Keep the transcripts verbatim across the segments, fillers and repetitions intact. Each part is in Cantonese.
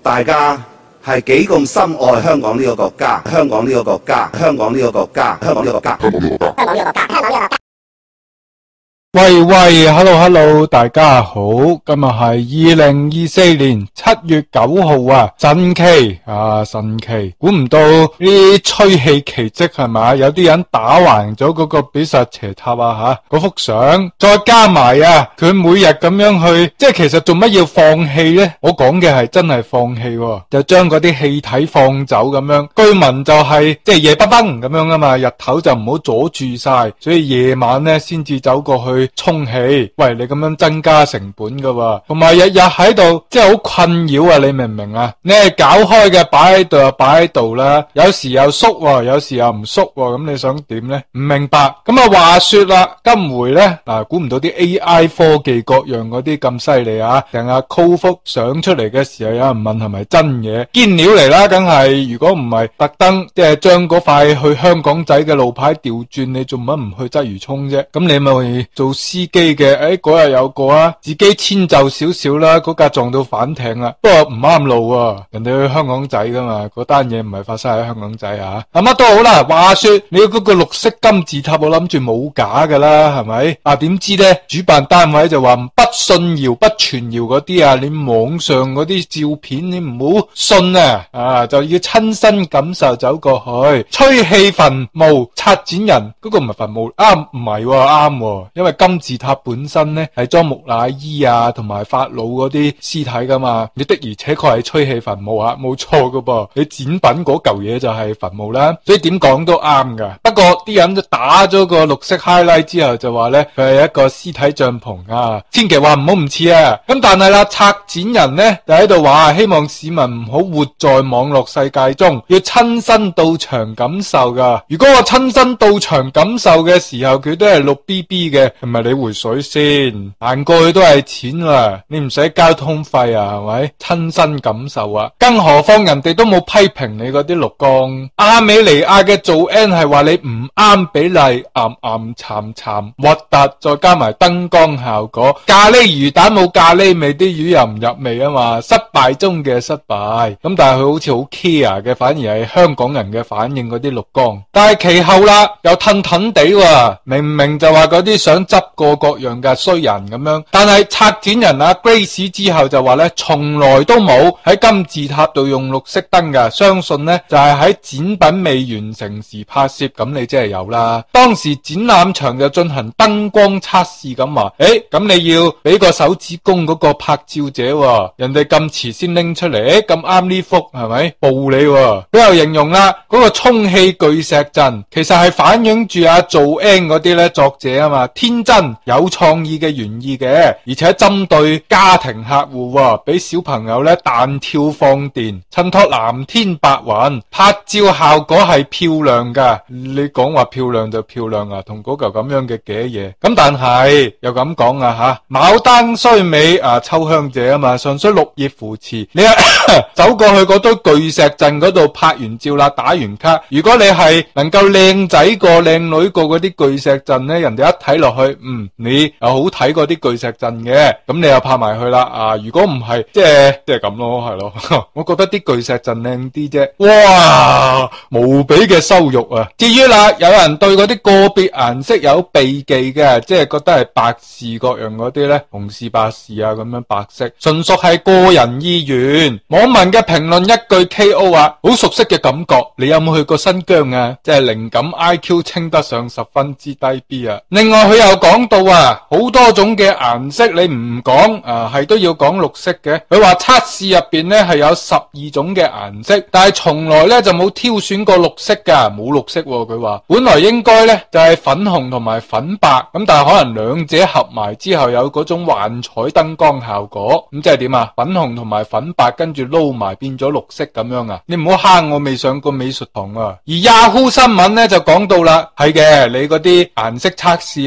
大家係幾咁深愛香港呢個國家，香港呢個國家，香港呢個國家，香港呢個國家，香港呢個國家，香港呢個國家，香港呢個國家。 喂喂 ，hello hello，大家好，今日係二零二四年七月九號啊，神奇啊神奇，估唔到呢啲吹氣奇蹟係咪？有啲人打橫咗嗰個比薩斜塔啊吓，嗰幅相，再加埋啊，佢每日咁樣去，即係其實做乜要放氣呢？我講嘅係真係放氣，就將嗰啲氣體放走咁樣。居民就係即係夜不崩咁樣啊嘛，日頭就唔好阻住晒，所以夜晚呢先至走過去充氣。喂，你咁樣增加成本噶喎，同埋日日喺度，即係好困擾啊！你明唔明啊？你係搞開嘅擺喺度就擺喺度啦，有時又縮，有時又唔縮，咁你想點呢？唔明白。咁啊，話說啦，今回呢，嗱，估唔到啲 A I 科技各樣嗰啲咁犀利啊！定阿 Call 幅相出嚟嘅時候，有人問係咪真嘢？堅料嚟啦，梗係。如果唔係特登，即係將嗰塊去香港仔嘅路牌調轉，你做乜唔去鰂魚涌啫？咁你咪做司機嘅？誒，嗰日有個啊，自己遷就少少啦，嗰架撞到反艇啦，不過唔啱路啊，人哋去香港仔噶嘛，嗰單嘢唔係發生喺香港仔啊。啊，乜都好啦，話說你嗰個綠色金字塔，我諗住冇假噶啦，係咪？啊，點知咧，主辦單位就話不信謠不傳謠嗰啲啊，你網上嗰啲照片你唔好信啊，啊，就要親身感受走過去，吹氣墳墓策展人嗰個唔係墳墓啊，唔係喎，啱喎，因為金字塔本身咧係裝木乃伊啊同埋法老嗰啲屍體噶嘛，你的而且確係吹氣墳墓啊，冇錯噶噃，你展品嗰嚿嘢就係墳墓啦，所以點講都啱噶。不過啲人就打咗個綠色 highlight 之後就話咧佢係一個屍體帳篷啊，千祈話唔好唔似啊。咁但係啦，策展人咧就喺度話希望市民唔好活在網絡世界中，要親身到場感受噶。如果我親身到場感受嘅時候佢都係綠 B B 嘅，係咪你回水先？行過去都係錢啊，你唔使交通費啊，係咪？親身感受啊，更何況人哋都冇批評你嗰啲綠光。阿美尼亞嘅做 N 係話你唔啱比例，暗暗慘慘核突，再加埋燈光效果，咖喱魚蛋冇咖喱味，啲魚又唔入味啊嘛，失敗中嘅失敗。咁但係佢好似好 care 嘅，反而係香港人嘅反應嗰啲綠光。但係其後啦，又褪褪地喎，明明就話嗰啲想執過各樣嘅衰人咁樣，但係策展人啊 Grace 之後就話咧，從來都冇喺金字塔度用綠色燈噶，相信咧就係喺展品未完成時拍攝，咁你即係有啦。當時展覽場就進行燈光測試咁話，誒，咁你要俾個手指公嗰個拍照者喎，人哋咁遲先拎出嚟，誒，咁啱呢幅係咪暴你喎？佢又形容啦，嗰個充氣巨石陣其實係反映住阿做 N 嗰啲咧作者啊嘛，天真有創意嘅原意嘅，而且針對家庭客戶，俾小朋友咧彈跳放電，襯托藍天白雲，拍照效果係漂亮噶。你講話漂亮就漂亮啊，同嗰嚿咁樣嘅嘅嘢。咁但係又咁講啊吓，牡丹雖美啊，秋香姐啊嘛，純粹綠葉扶持。你走過去嗰堆巨石陣嗰度拍完照啦，打完卡。如果你係能夠靚仔過靚女過嗰啲巨石陣咧，人哋一睇落去，嗯，你又好睇過啲巨石陣嘅，咁你又拍埋去啦啊！如果唔係，即係即係咁咯，係咯。我覺得啲巨石陣靚啲啫。哇，無比嘅羞辱啊！至於啦，有人對嗰啲個別顏色有避忌嘅，即係覺得係白事各樣嗰啲咧，紅事白事啊咁樣白色，純屬係個人意願。網民嘅評論一句 K O 啊，好熟悉嘅感覺。你有冇去過新疆啊？即係靈感 I Q 稱得上十分之低 B 啊！另外佢又講到啊，好多種嘅顏色你唔講啊，係都要講綠色嘅。佢話測試入邊咧係有十二種嘅顏色，但係從來咧就冇挑選過綠色噶，冇綠色。佢話本來應該咧就係粉紅同埋粉白，咁但係可能兩者合埋之後有嗰種幻彩燈光效果，咁即係點啊？粉紅同埋粉白跟住撈埋變咗綠色咁樣啊？你唔好蝦我未上過美術堂啊！而 Yahoo 新聞咧就講到啦，係嘅，你嗰啲顏色測試啊嘛，係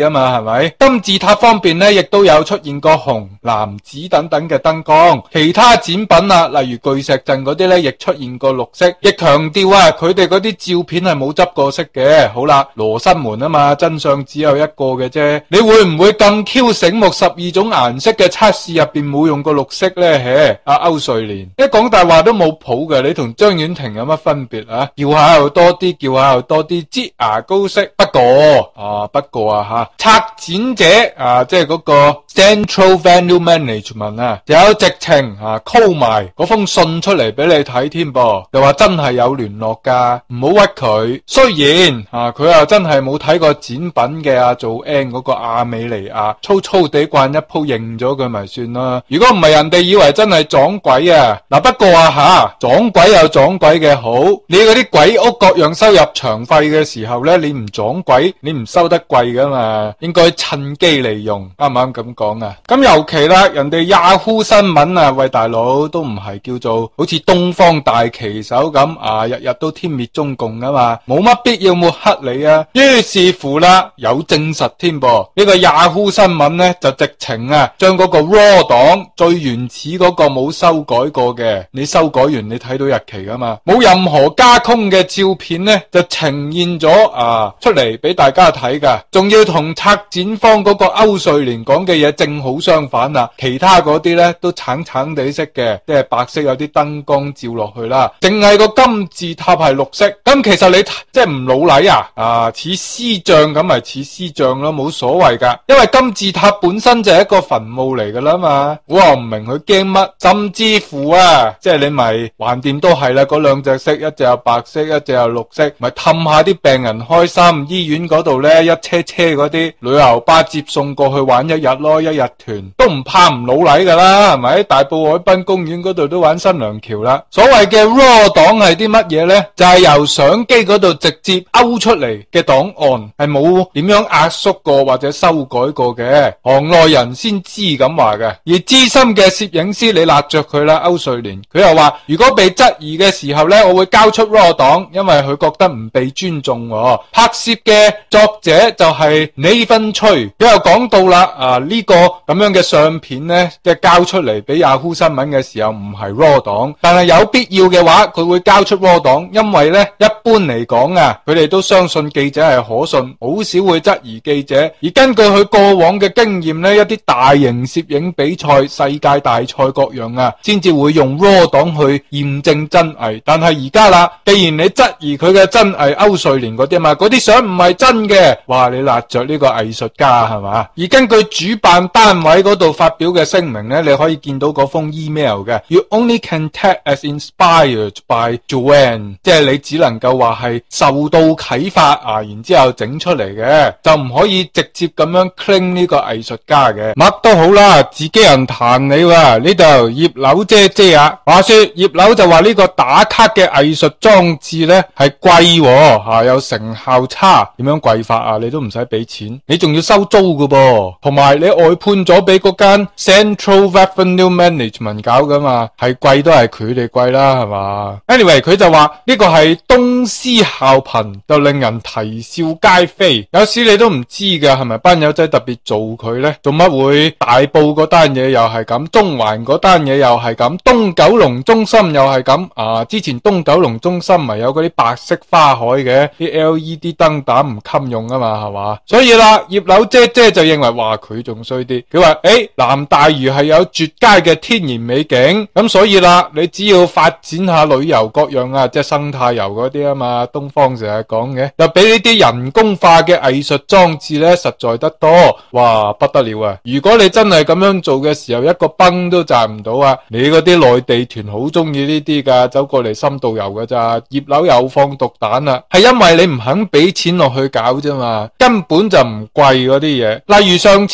咪？金字塔方面呢，亦都有出現過紅、藍、紫等等嘅燈光。其他展品啊，例如巨石陣嗰啲呢，亦出現過綠色，亦強調啊，佢哋嗰啲照片係冇執過色嘅。好啦，羅生門啊嘛，真相只有一個嘅啫。你會唔會咁 Q 醒目？十二種顏色嘅測試入邊冇用過綠色呢？嘿，阿歐瑞連一講大話都冇譜嘅，你同張婉婷有乜分別啊？叫下又多啲，叫下又多啲，擠牙膏色。不過啊，不過啊吓，策展者啊，即係嗰個 Central Venue Management 啊，有直情啊 call 埋嗰封信出嚟俾你睇添噃，又話真係有聯絡噶，唔好屈佢。雖然啊，佢又真係冇睇過展品嘅啊，做 N 嗰個亞美尼亞，粗粗地慣一鋪認咗佢咪算啦。如果唔係，人哋以為真係撞鬼啊！嗱、啊，不過啊吓，撞鬼有撞鬼嘅好，你嗰啲鬼屋各樣收入場費嘅時候呢，你唔撞鬼，你唔收得貴噶嘛，應該趁機利用，啱唔啱咁講啊？咁尤其啦，人哋 Yahoo 新聞啊，喂大佬都唔係叫做好似東方大旗手咁啊，日日都天滅中共噶嘛，冇乜必要抹黑你啊。於是乎啦，有證實添噃，呢個 Yahoo 新聞呢，就直情啊，將嗰個 raw 檔最原始嗰個冇修改過嘅，你修改完你睇到日期噶嘛，冇任何加工嘅照片呢，就呈現咗啊出嚟俾大家睇噶，仲要同策展方嗰個歐瑞連講嘅嘢正好相反啊，其他嗰啲呢都橙橙地色嘅，即係白色有啲燈光照落去啦，淨係個金字塔係綠色。咁其實你即係唔老禮啊，啊似屍像咁咪似屍像咯，冇所謂噶，因為金字塔本身就係一個墳墓嚟噶啦嘛，我又唔明佢驚乜，甚至乎啊，即係你咪橫掂都係啦，嗰兩隻色，一隻有白色，一隻有綠色，咪氹下啲病人開心。醫院嗰度呢，一車車嗰啲旅遊巴接送過去玩一日咯，一日團都唔怕唔老禮噶啦，係咪？大埔海濱公園嗰度都玩新娘橋啦。所謂嘅 raw 檔係啲乜嘢呢？就係由相機嗰度直接勾出嚟嘅檔案，係冇點樣壓縮過或者修改過嘅，行內人先知咁話嘅。而資深嘅攝影師，你辣着佢啦，歐瑞連，佢又話如果被質疑嘅時候呢，我會交出 raw 檔，因為佢覺得唔被尊重。拍攝嘅作者就係 Nathan Choi，佢又講到啦，啊呢個咁樣嘅相片呢，即係交出嚟俾 Yahoo 新聞嘅時候唔係 raw 檔，但係有必要嘅話佢會交出 raw 檔，因為呢一般嚟講啊，佢哋都相信記者係可信，好少會質疑記者。而根據佢過往嘅經驗呢，一啲大型攝影比賽、世界大賽各樣啊，先至會用 raw 檔去驗證真偽。但係而家啦，既然你質疑佢嘅真偽，歐瑞連嗰啲嘛，嗰啲相唔係真嘅，哇！你辣着呢個藝術家係嘛？而根據主辦單位嗰度發表嘅聲明呢，你可以見到嗰封 email 嘅 ，You only can tag as inspired by Joanne， 即係你只能夠話係受到啟發啊，然之後整出嚟嘅，就唔可以直接咁樣 claim 呢個藝術家嘅。乜都好啦，自己人彈你喎，呢度葉柳姐姐啊，話說葉柳就話呢個打卡嘅藝術裝置呢係貴喎，啊有成效差，點樣貴法啊？你都唔使俾錢，你仲要收租噶噃，同埋你外判咗俾嗰間 Central Revenue Management 搞噶嘛，係貴都係佢哋貴啦，係嘛 ？Anyway， 佢就話呢個係東施效顰，就令人啼笑皆非。有時你都唔知噶，係咪班友仔特別做佢呢？做乜會大埔嗰單嘢又係咁，中環嗰單嘢又係咁，東九龍中心又係咁啊？之前東九龍中心咪有嗰啲白色花海嘅，啲 L E D 燈膽唔襟用啊嘛，係嘛？所以啦，葉柳姐姐就認為話佢仲衰啲，佢話誒，南大嶼係有絕佳嘅天然美景，咁所以啦，你只要發展下旅遊各樣啊，即係生態遊嗰啲啊嘛，東方成日講嘅，就比呢啲人工化嘅藝術裝置呢實在得多，哇不得了啊！如果你真係咁樣做嘅時候，一個崩都賺唔到啊！你嗰啲內地團好中意呢啲噶，走過嚟深度遊噶咋，葉柳又放毒彈啦，係因為你唔肯俾錢落去搞啫嘛，根本就唔貴嗰啲嘢。例如上次啦，請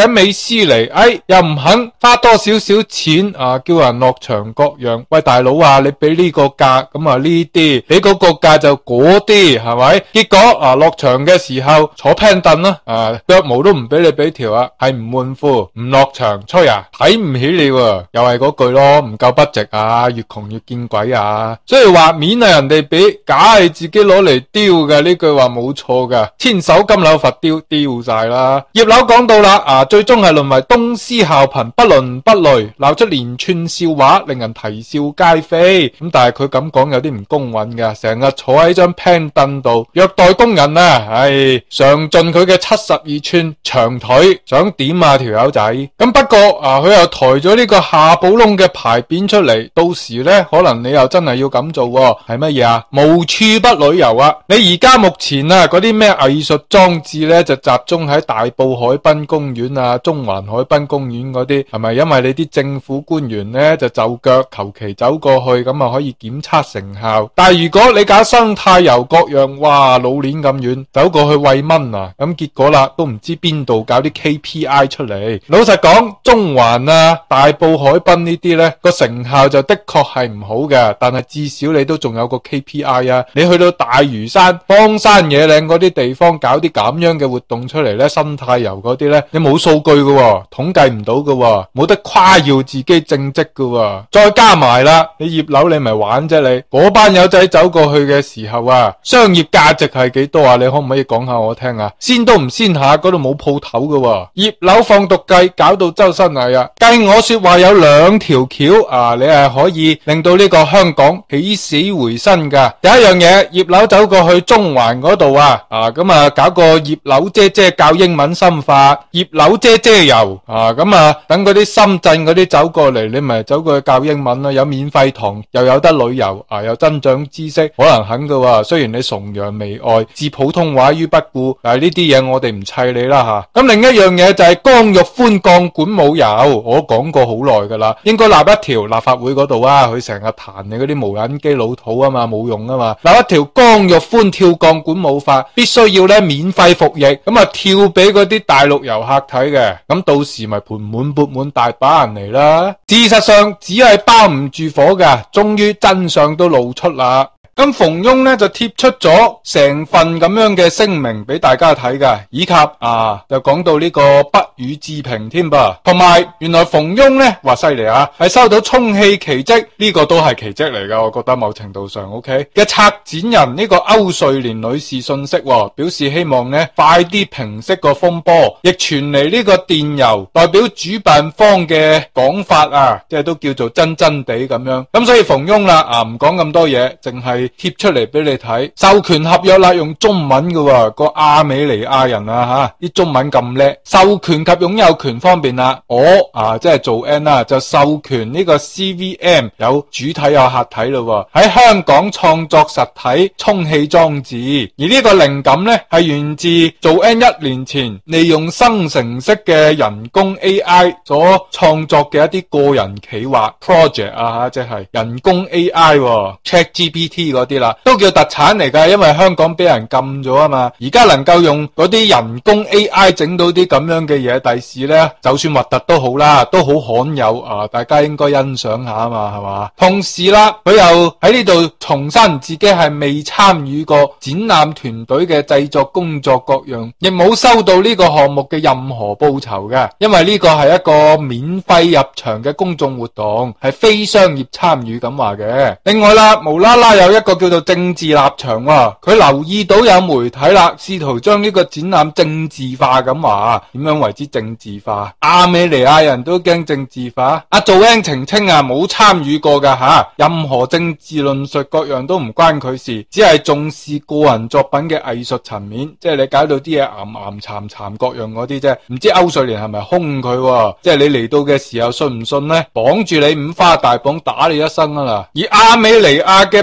請美斯嚟，哎，又唔肯花多少少錢啊，叫人落場各樣。喂，大佬啊，你俾呢個價，咁啊呢啲，俾嗰個價就嗰啲，係咪？結果啊，落場嘅時候坐 pan 凳啦，啊，腳毛都唔俾你俾條啊，係唔換褲，唔落場，吹啊，睇唔起你喎，又係嗰句咯，唔夠筆值啊，越窮越見鬼啊，所以話面係人哋俾，假係自己攞嚟丟嘅，呢句話冇錯噶，千手金柳佛丟丟晒啦。葉劉講到啦，啊，最終係淪為東施效顰，不倫不類，鬧出連串笑話，令人啼笑皆非。咁但係佢咁講有啲唔公允噶，成日坐喺張 pan 凳度虐待工人啊，唉，嘗盡佢嘅七十二寸長腿，想點啊條友仔。咁不過啊，佢又抬咗呢個夏寶龍嘅牌匾出嚟，到時呢，可能你又真係要咁做喎，係乜嘢啊？無處不旅遊啊！你而家目前啊嗰啲咩藝術裝置呢，就集中喺大埔海濱公園啊、中環海濱公園嗰啲，係咪因為你啲政府官員呢，就就腳求其走過去，咁啊可以檢測成效？但係如果你搞生態遊各樣，哇老鏈咁遠走過去餵蚊啊，咁結果啦都唔知邊度搞啲 K P I 出嚟。老實講，中環啊、大埔海濱呢啲呢個成效就的確係唔好嘅，但係至少你都仲有個 K P I 啊。你去到大嶼山、荒山野嶺嗰啲地方搞啲咁樣嘅活動出嚟呢，生態遊嗰啲呢，你冇數據嘅喎，統計唔到嘅喎，冇得誇耀自己政績嘅喎。再加埋啦，你葉劉你咪玩啫，你嗰班友仔走過去嘅時候啊，商業價值係幾多啊？你可唔可以講下我聽啊？先都唔先下，嗰度冇鋪頭嘅喎。葉劉放毒計搞到周身蟻啊！計我說話有兩條橋啊，你係可以令到呢個香港起死回生噶。第一樣嘢，葉劉走過去中環嗰度啊，啊咁啊搞個葉劉姐姐教英文心法，葉劉姐姐遊啊，咁啊等嗰啲深圳嗰啲走過嚟，你咪走過去教英文啦，有免費堂，又有得旅遊啊，又增長知識，可能肯噶喎。雖然你崇洋媚外，置普通話於不顧，但係呢啲嘢我哋唔砌你啦吓。咁另一樣嘢就係江玉歡鋼管舞遊，我講過好耐噶啦，應該立一條立法會嗰度啊，佢成日彈你嗰啲無人機老土啊嘛，冇用啊嘛，立一條江玉歡跳鋼管舞法，必須要咧免費服役，咁啊跳俾嗰啲大陸遊客睇嘅，咁到時咪盆滿缽滿大把人嚟啦。事實上只係包唔住火噶，終於真相都露出啦。咁馮庸呢就貼出咗成份咁樣嘅聲明俾大家睇㗎，以及啊就講到呢個不予置評添噃，同埋原來馮庸呢話犀利啊，係收到充氣奇蹟，呢個都係奇蹟嚟㗎，我覺得某程度上 OK 嘅策展人呢個歐瑞蓮女士信息，表示希望呢快啲平息個風波，亦傳嚟呢個電郵代表主辦方嘅講法啊，即係都叫做真真地咁樣。咁所以馮庸啦啊唔講咁多嘢，淨係貼出嚟俾你睇，授權合約啦，用中文嘅喎，個亞美尼亞人啊吓，啲中文咁叻，授權及擁有權方面啦，我啊即係做 N 啦，就授權呢個 C V M 有主體有客體咯，喺香港創作實體充氣裝置，而呢個靈感呢係源自做 N 一年前利用生成式嘅人工 A I 所創作嘅一啲個人企劃 project 啊，即係人工 A I、Chat G P T 嗰啲啦，都叫特產嚟噶，因為香港俾人禁咗啊嘛。而家能夠用嗰啲人工 A I 整到啲咁樣嘅嘢，第時呢就算核突都好啦，都好罕有啊！大家應該欣賞下啊嘛，係嘛？同時啦，佢又喺呢度重申自己係未參與過展覽團隊嘅製作工作各樣，亦冇收到呢個項目嘅任何報酬嘅，因為呢個係一個免費入場嘅公眾活動，係非商業參與咁話嘅。另外啦，無啦啦有一個叫做政治立場喎，佢留意到有媒體啦，試圖將呢個展覽政治化咁話，點樣為之政治化？亞美尼亞人都驚政治化？阿做 N 澄清啊，冇參與過噶吓，任何政治論述各樣都唔關佢事，只係重視個人作品嘅藝術層面，即係你搞到啲嘢岩岩巉巉各樣嗰啲啫。唔知歐瑞蓮係咪兇佢？即係你嚟到嘅時候信唔信呢？綁住你五花大綁打你一生啊啦！而亞美尼亞嘅文化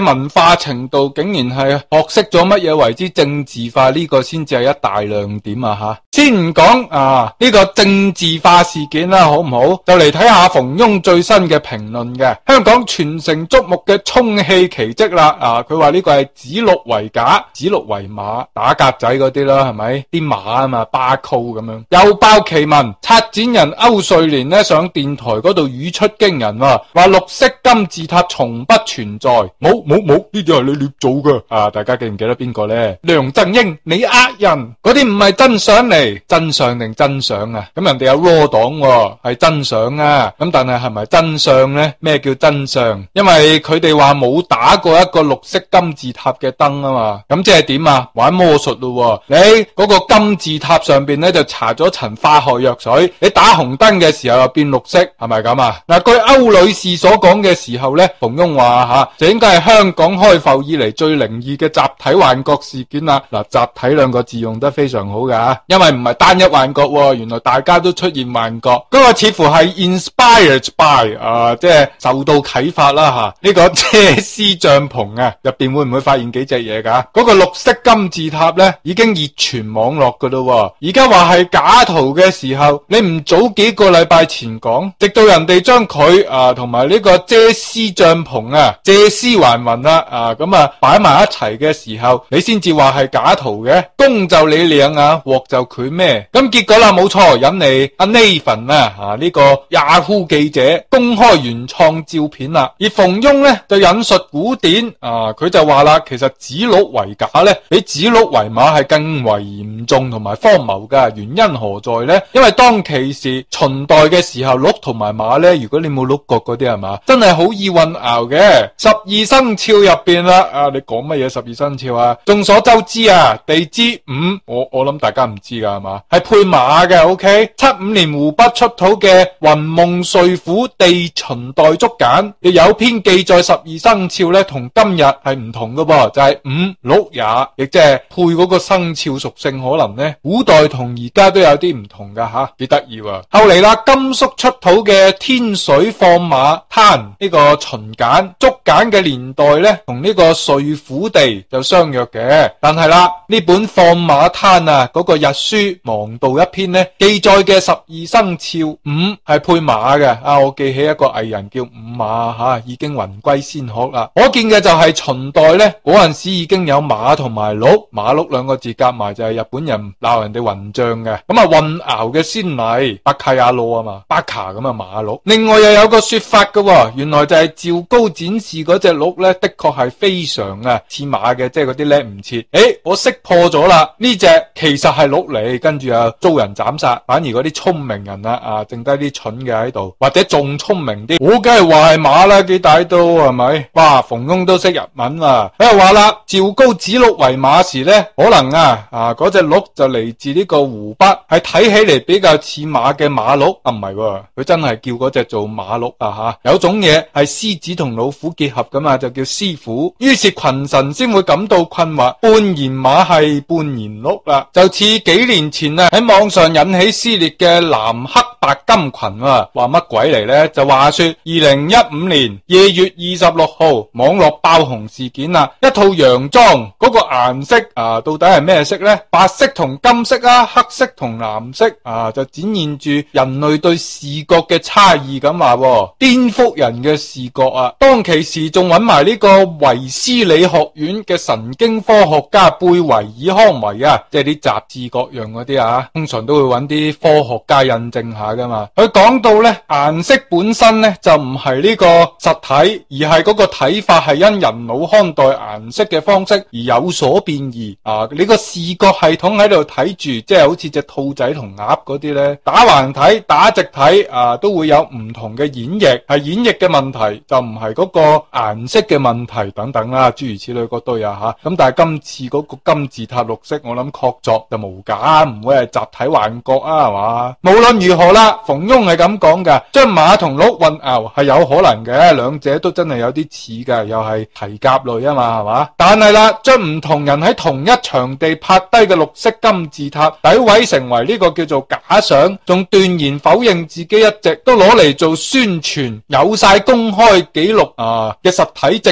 化程度竟然係學識咗乜嘢為之政治化，呢個先至係一大亮點啊吓！先唔講啊呢個政治化事件啦，好唔好？就嚟睇下馮庸最新嘅評論嘅，香港全城矚目嘅充氣奇蹟啦！啊，佢話呢個係指鹿為假，指鹿為馬，打格仔嗰啲啦，係咪？啲馬啊嘛，巴扣咁樣。又爆奇聞，策展人歐瑞連呢上電台嗰度語出驚人，話綠色金字塔從不存在，冇冇冇，呢啲係你捏造嘅啊！大家記唔記得邊個呢？梁振英，你呃人，嗰啲唔係真相嚟，真相定真相啊？咁人哋有 raw 檔係真相啊，咁但係係咪真相呢？咩叫真相？因為佢哋話冇打過一個綠色金字塔嘅燈啊嘛，咁即係點啊？玩魔術咯，你嗰個金字塔上邊呢就搽咗層化學藥水，你打紅燈嘅時候又變綠色，係咪咁啊？嗱，據歐女士所講嘅時候呢，馮庸話吓就應該係香港開埠以嚟最靈異嘅集體幻覺事件啦。嗱，集體兩個字用得非常好噶，因為唔係單一幻覺，原來大家都出現幻覺，嗰個似乎係 inspired by 啊，即係受到啟發啦吓。呢個遮屍帳篷啊，入邊會唔會發現幾隻嘢噶？嗰個綠色金字塔呢已經熱傳網絡噶咯，而家話係假圖嘅時候，你唔早幾個禮拜前講，直到人哋將佢啊同埋呢個遮屍帳篷啊借屍還魂啦啊，咁啊擺埋一齊嘅時候，你先至話係假圖嘅，公就你靚啊，鑊就佢咩？咁結果啦，冇錯，引嚟阿 Nathan 啊啊呢個 Yahoo 記者公開原創照片啦，而馮庸呢就引述古典啊，佢就話啦，其實指鹿為假呢比指鹿為馬係更為嚴重同埋荒謬噶，原因何在呢？因為當其時秦代嘅時候，鹿同埋馬呢，如果你冇鹿角嗰啲係嘛，真係好易混淆嘅。十二生肖入邊啦，啊你講乜嘢十二生肖啊？眾所周知啊，地支午，我我諗大家唔知噶係嘛，係配馬嘅。OK， 七五年湖北出土嘅雲夢睡虎地秦代竹簡，亦有篇記載十二生肖呢，同今日係唔同嘅噃，就係午鹿也，亦即係配嗰個生肖屬性，可能呢古代同而家都有啲唔同噶吓，幾得意啊！後嚟啦，甘肅出土嘅天水放馬灘呢個秦簡竹簡嘅年代呢，同呢個睡虎地就相約嘅。但係啦，呢本放馬灘啊，嗰個日書亡道一篇呢，記載嘅十二生肖午係配馬嘅。啊，我記起一個藝人叫午馬吓，已經魂歸仙鶴啦。可見嘅就係秦代呢，嗰陣時已經有馬同埋鹿，馬鹿兩個字夾埋就係日本人鬧人哋混賬嘅。咁啊混淆嘅先例，巴卡亞路啊嘛，巴卡咁啊馬鹿。另外又有個說法嘅，原來就係趙高展示嗰隻鹿呢，的確係非常啊似馬嘅，即係嗰啲叻唔切。誒，我識破咗啦，呢隻其實係鹿嚟，跟住啊遭人斬殺。反而嗰啲聰明人啊啊，剩低啲蠢嘅喺度，或者仲聰明啲，我梗係話係馬啦，幾大刀係咪？哇，馮庸都識日文啊！佢又話啦，趙高指鹿為馬時呢，可能啊啊嗰隻鹿就嚟自呢個湖北，係睇起嚟比較似馬嘅馬鹿啊，唔係喎，佢真係叫嗰隻做馬鹿啊吓。有種嘢係獅子同老虎結合噶嘛，就叫獅虎。於是群臣先會感到困惑，半言馬係半言鹿啦，就似幾年前啊喺網上引起撕裂嘅藍黑白金群啊，話乜鬼嚟呢？就話說二零一五年二月二十六號網絡爆紅事件啦，一套洋裝嗰個顏色啊到底係咩色呢？白色同金色啊，黑色同藍色啊，就展現住人類對視覺嘅差異咁話，顛覆人嘅視覺啊！當其時仲揾埋呢個維斯理學院嘅神經科學家貝維爾康維啊，即係啲雜誌各樣嗰啲啊，通常都會揾啲科學家印證下噶嘛。佢講到呢，顏色本身呢就唔係呢個實體，而係嗰個睇法係因人腦看待顏色嘅方式而有所變異啊！你個視覺系統喺度睇住，即係好似隻兔仔同鴨嗰啲呢，打橫睇打直睇啊，都會有唔同嘅演繹，係演繹嘅問題，就唔係嗰個顏色嘅問題等等啦，諸如此類嗰堆啊吓。咁但係今次嗰個金字塔綠色，我諗確鑿就無假，唔會係集體幻覺啊，係嘛？無論如何啦，馮庸係咁講噶，將馬同鹿混淆係有可能嘅，兩者都真係有啲似噶，又係蹄甲類啊嘛，係嘛？但係啦，將唔同人喺同一場地拍低嘅綠色金字塔詆毀成為呢個叫做假相，仲斷言否認自己一直都攞嚟做宣傳，有晒公開記錄啊嘅實體證據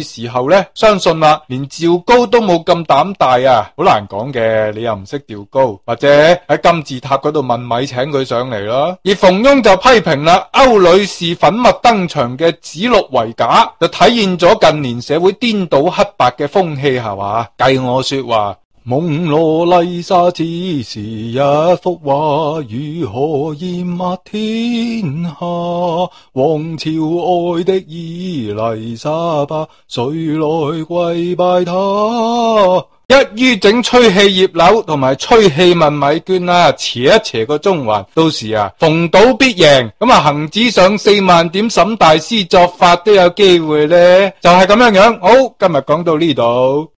時候呢，相信啦，連趙高都冇咁膽大啊，好難講嘅。你又唔識調高，或者喺金字塔嗰度問米請佢上嚟咯。而馮庸就批評啦，歐女士粉墨登場嘅指鹿為假，就體現咗近年社會顛倒黑白嘅風氣，係嘛？計我說話。蒙羅麗莎只是一幅畫，如何豔抹天下？王朝愛的伊麗莎白，誰來跪拜她？一於整吹氣葉柳同埋吹氣問米娟啦，斜一斜個中環，到時啊逢賭必贏，咁啊恒指上四萬點，沈大師作法都有機會呢，就係咁樣樣。好，今日講到呢度。